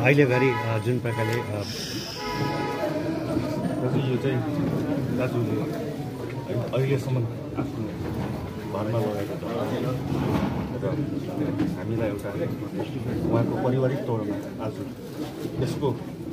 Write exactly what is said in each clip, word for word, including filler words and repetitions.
अहिले घरि जुन प्रकारले यो चाहिँ दाजुले अहिलेसम्म आफ्नो घरमा लगाएको छ र हामीलाई एउटा उहाँको पारिवारिक तौरमा आज यसको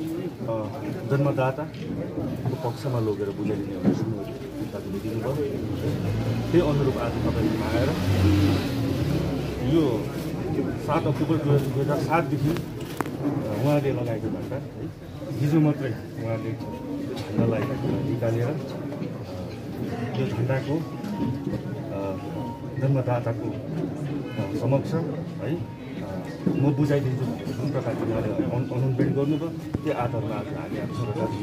जन्मदाताको पक्षमा लगेर बुझाइदिने एउटा सुन्नु दाजुले दिनुभयो। त्यही अनुरूप आज तपाईँले आएर यो सात अक्टोबर दुई हजार सातदेखि उहाँले लगाएको झन्डा है हिजो मात्रै उहाँले झन्डालाई निकालेर यो झन्डाको जन्मदाताको समक्ष है म बुझाइदिन्छु भनेर जुन प्रकारले उहाँले अनुमोदन गर्नुभयो त्यो आधारमा आज हामी आफ्नो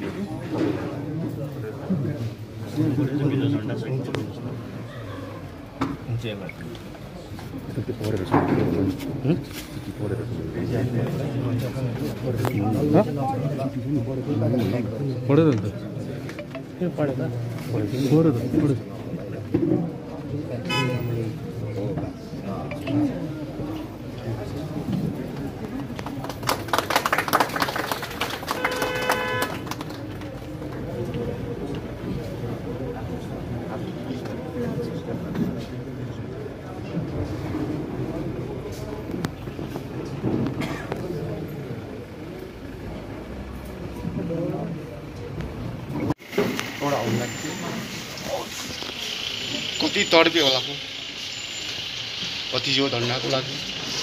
कति तडपे होला को कति यो झन्डाको लागि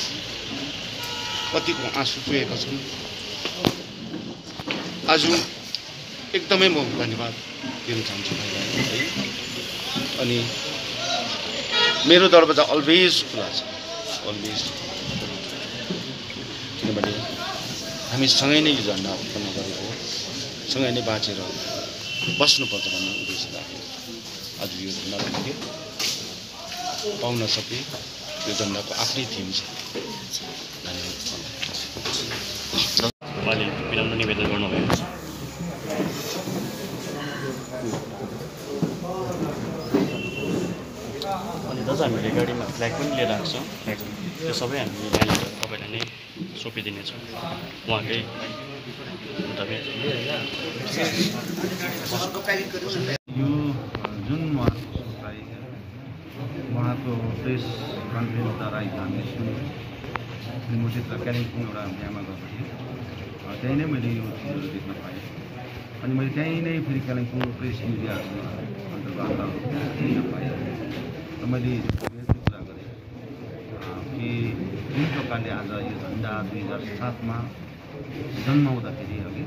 कतिको आँसु चुहेका छन्। आज एकदमै म धन्यवाद दिन चाहन्छु है। अनि मेरो दरवाजा अलवेज खुला छ, अलवेज, किनभने हामी सँगै नै यो झन्डा उत्पन्न गरेको हो, सँगै नै बाँचेर बस्नुपर्छ भन्ने उद्देश्य राखेर आज यो झन्डालाई पाउन सके। यो झन्डाको आफ्नै थिम छ। उहाँले विनम्र निवेदन गर्नुभएको छ। अनि दाजु हामीले गाडीमा फ्ल्याग पनि लिएर आएको छौँ, फ्ल्याग त्यो सबै हामी यहाँनिर तपाईँलाई नै सुम्पिदिनेछौँ उहाँकै यो जुन उहाँको प्रेस कन्फरेन्सद्वारा हिजो हामीले सुन्यौँ। म त्यत्र कालिम्पोङ एउटा बिहामा गएको थिएँ, त्यहीँ नै मैले यो चिजहरू देख्न पाएँ। अनि मैले त्यहीँ नै फेरि कालिम्पोङ प्रेस मिडियाहरू अन्तर्गत देख्न पाएँ र मैले कुरा गरेँ कि जुन प्रकारले आज यो झन्डा दुई हजार सातमा जन्माउँदाखेरि अघि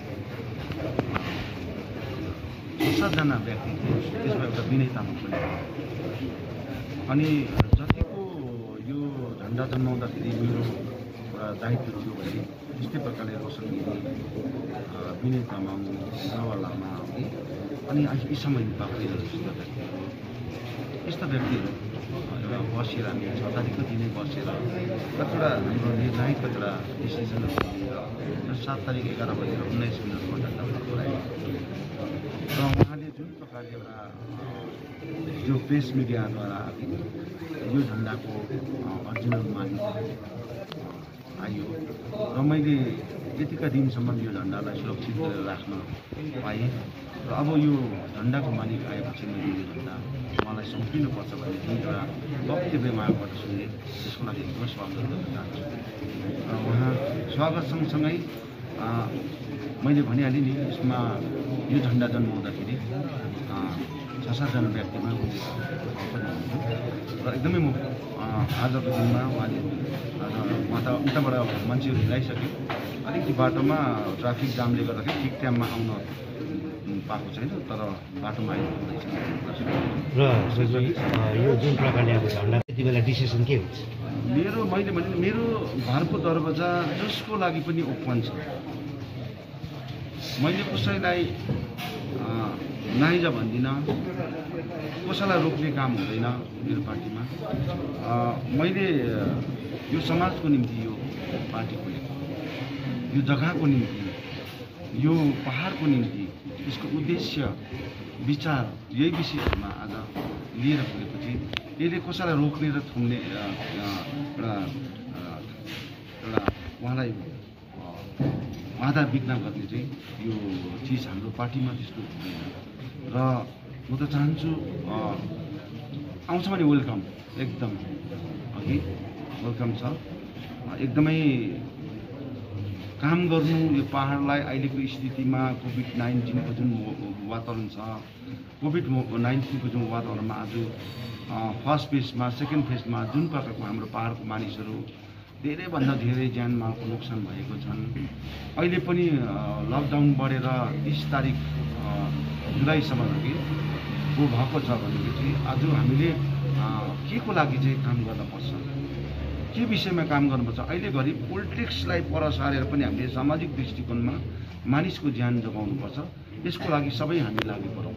छ सातजना व्यक्ति थिए, त्यसमा एउटा विनय तामाङ पनि। अनि जतिको यो झन्डा जन्माउँदाखेरि मेरो एउटा दायित्व थियो भने त्यस्तै प्रकारले रोशन गिरी, विनय तामाङ, नवा लामा अनि यी समय बाबुहरू जस्ता व्यक्तिहरू, यस्ता व्यक्तिहरू एउटा बसेर हामी छ तारिकको दिनै बसेर कतिवटा हाम्रो निर्णायक कतिवटा डिसिजनहरू लिएर सात तारिक एघार बजेर उन्नाइस मिनटको झन्डा बोलायो। र उहाँले जुन प्रकारले एउटा जो प्रेस मिडियाद्वारा यो झन्डाको ओरिजिनल मानिस आयो र मैले यतिका दिनसम्म यो झन्डालाई सुरक्षित गरेर राख्न पाएँ। र अब यो झन्डाको मालिक आएपछि मैले यो झन्डा मलाई सुम्पिनुपर्छ भन्ने जुन एउटा वक्तव्य उहाँबाट सुने, त्यसको लागि एकदमै स्वागत गर्न चाहन्छु। र उहाँ स्वागत सँगसँगै मैले भनिहालेँ नि, यसमा यो झन्डा जन्माउँदाखेरि छ सातजना व्यक्तिमा पनि हुनुहुन्थ्यो र एकदमै म आजको दिनमा उहाँले उहाँ त उताबाट मान्छेहरू ल्याइसक्यो, अलिकति बाटोमा ट्राफिक जामले गर्दाखेरि ठिक टाइममा आउन पाएको छैन, तर बाटोमा आइपुग्दैछ। र यो जुन प्रकारले अब झन्डा त्यति बेला डिसिसन के हुन्छ? मेरो मैले भने मेरो घरको दरवाजा जसको लागि पनि ओपन छ। मैले कसैलाई नाइजा भन्दिनँ, कसैलाई रोक्ने काम हुँदैन मेरो पार्टीमा। मैले यो समाजको निम्ति यो पार्टी खोलेको, यो जग्गाको निम्ति, यो पहाडको निम्ति, यसको उद्देश्य विचार यही विषयहरूमा आज लिएर पुगेपछि यसले कसैलाई रोक्ने र थुम्ने एउटा एउटा उहाँलाई आधार बिक्ना गर्ने चाहिँ यो चिज हाम्रो पार्टीमा त्यस्तो हुँदैन र म त चाहन्छु आउँछ भने वेलकम एकदम अघि वेलकम छ एकदमै काम गर्नु यो पहाडलाई अहिलेको स्थितिमा कोभिड नाइन्टिनको जुन वातावरण छ कोभिड नाइन्टिनको जुन वातावरणमा आज फर्स्ट फेजमा सेकेन्ड फेजमा जुन प्रकारको हाम्रो पहाडको मानिसहरू धेरैभन्दा धेरै ज्यानमालको नोक्सान भएको छन् अहिले पनि लकडाउन बढेर तीस तारिक जुलाईसम्म कि को भएको छ भनेपछि आज हामीले के को लागि चाहिँ काम गर्नुपर्छ के विषयमा काम गर्नुपर्छ अहिले घरि पोलिटिक्सलाई पर सारेर पनि हामीले सामाजिक दृष्टिकोणमा मानिसको ज्यान जोगाउनुपर्छ यसको लागि सबै हामी लागि परौँ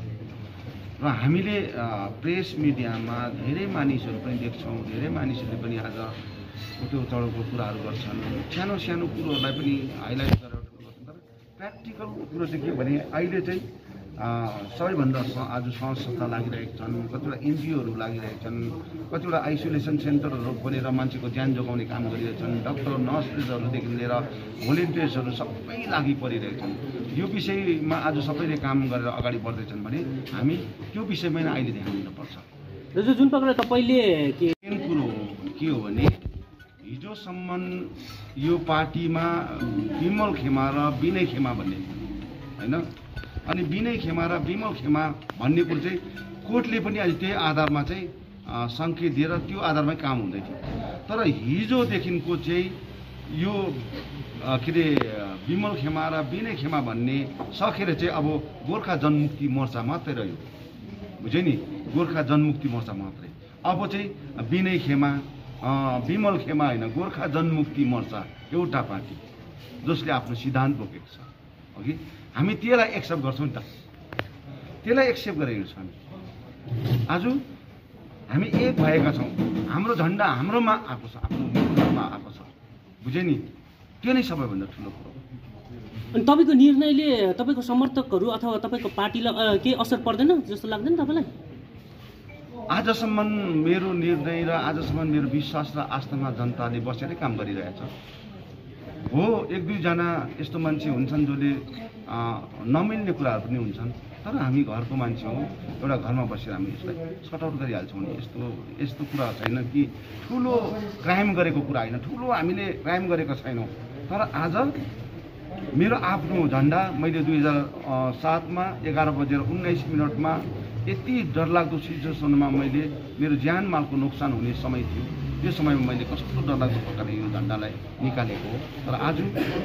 र हामीले प्रेस मिडियामा धेरै मानिसहरू पनि देख्छौँ धेरै मानिसहरूले पनि आज उतो चढाउको कुराहरू गर्छन् सानो सानो कुरोहरूलाई पनि हाइलाइट गरेर गर्छन् तर प्र्याक्टिकल कुरो चाहिँ के भने अहिले चाहिँ सबैभन्दा आज संघ संस्था लागिरहेका छन् कतिवटा एनजिओहरू लागिरहेका छन् कतिवटा आइसोलेसन सेन्टरहरू खोलेर मान्छेको ज्यान जोगाउने काम गरिरहेछन् डाक्टर नर्सहरूदेखि लिएर भोलिन्टियर्सहरू सबै लागि परिरहेका छन् यो विषयमा आज सबैले काम गरेर अगाडि बढ्दैछन् भने हामी त्यो विषयमा नै अहिले ध्यान दिनुपर्छ दाजु जुन प्रकारले तपाईँले के मेन कुरो के हो भने हिजोसम्म यो पार्टीमा विमल खेमा र विनय खेमा भन्ने होइन अनि विनय खेमा र विमल खेमा भन्ने कुरो चाहिँ कोर्टले पनि अहिले त्यही आधारमा चाहिँ सङ्केत दिएर त्यो आधारमै काम हुँदै थियो तर हिजोदेखिको चाहिँ यो के अरे विमल खेमा र विनय खेमा भन्ने सकेर चाहिँ अब गोर्खा जनमुक्ति मोर्चा मात्रै रह्यो बुझ्यो नि गोर्खा जनमुक्ति मोर्चा मात्रै अब चाहिँ विनय खेमा विमल खेमा होइन गोर्खा जनमुक्ति मोर्चा एउटा पार्टी जसले आफ्नो सिद्धान्त बोकेको छ अघि हामी त्यसलाई एक्सेप्ट गर्छौँ नि त त्यसलाई एक्सेप्ट गरेर हिँड्छौँ हामी आज हामी एक भएका छौँ हाम्रो झन्डा हाम्रोमा आएको छ आफ्नो उम्मेदवारमा आएको छ बुझ्यो नि त्यो नै सबैभन्दा ठुलो कुरो अनि तपाईँको निर्णयले तपाईँको समर्थकहरू अथवा तपाईँको पार्टीलाई केही असर पर्दैन जस्तो लाग्दैन तपाईँलाई आजसम्म मेरो निर्णय र आजसम्म मेरो विश्वास र आस्थामा जनताले बसेरै काम गरिरहेछ हो एक दुईजना यस्तो मान्छे हुन्छन् जसले नमिल्ने कुराहरू पनि हुन्छन् तर हामी घरको मान्छे हौँ एउटा घरमा बसेर हामी यसलाई सर्ट आउट गरिहाल्छौँ नि यस्तो यस्तो कुरा छैन कि ठुलो क्राइम गरेको कुरा होइन ठुलो हामीले क्राइम गरेको छैनौँ तर आज मेरो आफ्नो झन्डा मैले दुई हजार सातमा एघार बजेर उन्नाइस मिनटमा यति डरलाग्दो सिचुएसनमा मैले मेरो ज्यान मालको नोक्सान हुने समय थियो त्यो समयमा मैले कस्तो डरलाग्दो प्रकारले यो झन्डालाई निकालेको हो तर आज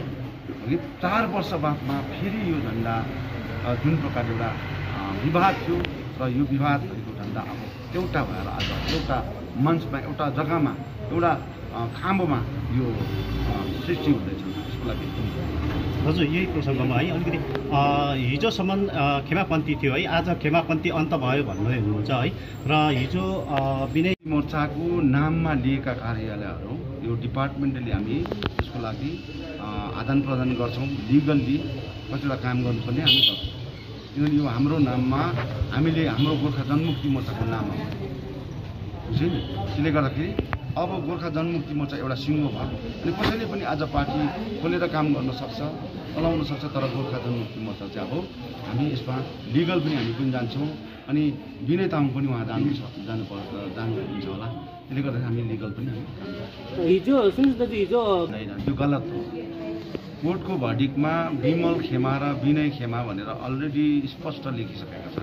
चार वर्ष बादमा फेरि यो झन्डा जुन प्रकारले एउटा विवाद थियो र यो विवाद भएको झन्डा अब एउटा भएर आज एउटा मञ्चमा एउटा जग्गामा एउटा खाम्बोमा यो सृष्टि हुँदैछ त्यसको लागि हजुर यही प्रसङ्गमा है अलिकति हिजोसम्म खेमापन्थी थियो है आज खेमापन्थी अन्त भयो भन्दै हुनुहुन्छ है र हिजो विनय मोर्चाको नाममा लिएका कार्यालयहरू यो डिपार्टमेन्टले हामी त्यसको लागि आदान प्रदान गर्छौँ लिगल्ली कतिवटा काम गर्नुपर्ने हामी गर्छौँ किनभने यो हाम्रो नाममा हामीले हाम्रो गोर्खा जनमुक्ति मोर्चाको नाम हो बुझ्यो नि त्यसले गर्दाखेरि अब गोर्खा जनमुक्ति मोर्चा एउटा सिङ्गो भयो अनि कसैले पनि आज पार्टी खोलेर काम गर्न सक्छ चलाउन सक्छ तर गोर्खा जनमुक्ति मोर्चा चाहिँ अब हामी यसमा लिगल पनि हामी पनि जान्छौँ अनि विनय तामाङ पनि उहाँ जानु जानुपर्छ जानुहुन्छ होला त्यसले गर्दाखेरि हामी लिगल पनि हामी हिजो सुन्नुहोस् दाजु हिजो होइन यो गलत हो कोर्टको भर्डिकमा विमल खेमा र विनय खेमा भनेर अलरेडी स्पष्ट लेखिसकेका छन्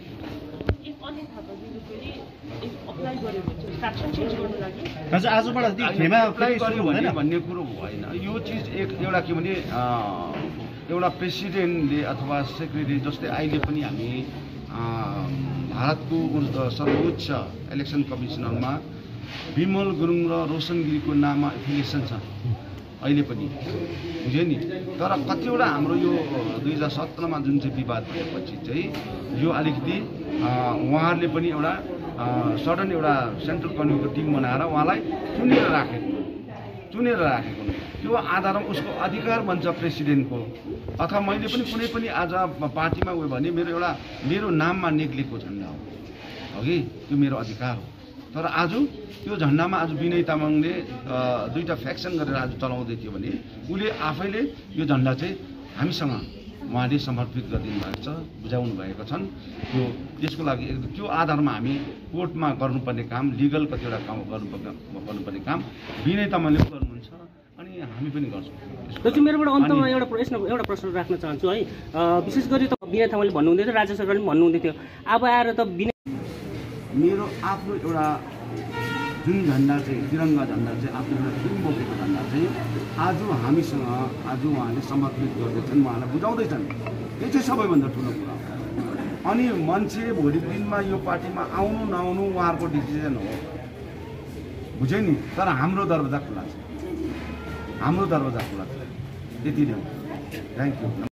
हजुर आजबाट खेमा अप्लाई गर्नु भने भन्ने कुरो होइन यो चिज एक एउटा के भने एउटा प्रेसिडेन्टले अथवा सेक्रेटरी जस्तै अहिले पनि हामी भारतको सर्वोच्च इलेक्सन कमिसनरमा विमल गुरुङ र रोशन गिरीको नाममा एफिलिएसन छ अहिले पनि बुझ्यो नि तर कतिवटा हाम्रो यो दुई हजार सत्रमा जुन चाहिँ विवाद भएपछि चाहिँ यो अलिकति उहाँहरूले पनि एउटा सडन एउटा सेन्ट्रल कमिटीको टिम बनाएर उहाँलाई चुनेर राखेको चुनेर राखेको त्यो आधारमा उसको अधिकार भन्छ प्रेसिडेन्टको अथवा मैले पनि कुनै पनि आज पार्टीमा उयो भने मेरो एउटा मेरो नाममा निक्लेको झन्डा हो अघि त्यो मेरो अधिकार हो तर आज त्यो झन्डामा आज विनय तामाङले दुईवटा फ्याक्सन गरेर आज चलाउँदै थियो भने उसले आफैले यो झन्डा चाहिँ हामीसँग उहाँले समर्पित गरिदिनु भएको छ, बुझाउनु भएको छन्। त्यो त्यसको लागि एकदम त्यो आधारमा हामी कोर्टमा गर्नुपर्ने काम, लिगल कतिवटा काम गर्नुपर्ने गर्नुपर्ने काम विनय तामाङले पनि गर्नुहुन्छ अनि हामी पनि गर्छौँ। दाजु मेरोबाट अन्तमा एउटा प्रश्न एउटा प्रश्न राख्न चाहन्छु है। विशेष गरी त विनय तामाङले भन्नुहुँदै थियो, राज्य सरकारले पनि भन्नुहुँदै थियो, अब आएर त विनय मेरो आफ्नो एउटा जुन झन्डा चाहिँ तिरङ्गा झन्डा चाहिँ आफ्नो एउटा फिल्म बोकेको झन्डा चाहिँ आज हामीसँग आज उहाँले समर्पित गर्दैछन्, उहाँलाई बुझाउँदैछन्। यो चाहिँ सबैभन्दा ठुलो कुरा हो। अनि मान्छे भोलिको दिनमा यो पार्टीमा आउनु नआउनु उहाँहरूको डिसिजन हो, बुझ्यो नि। तर हाम्रो दरवाजा खुला छ, हाम्रो दरवाजा खुला छ, त्यति नै हो। Thank you.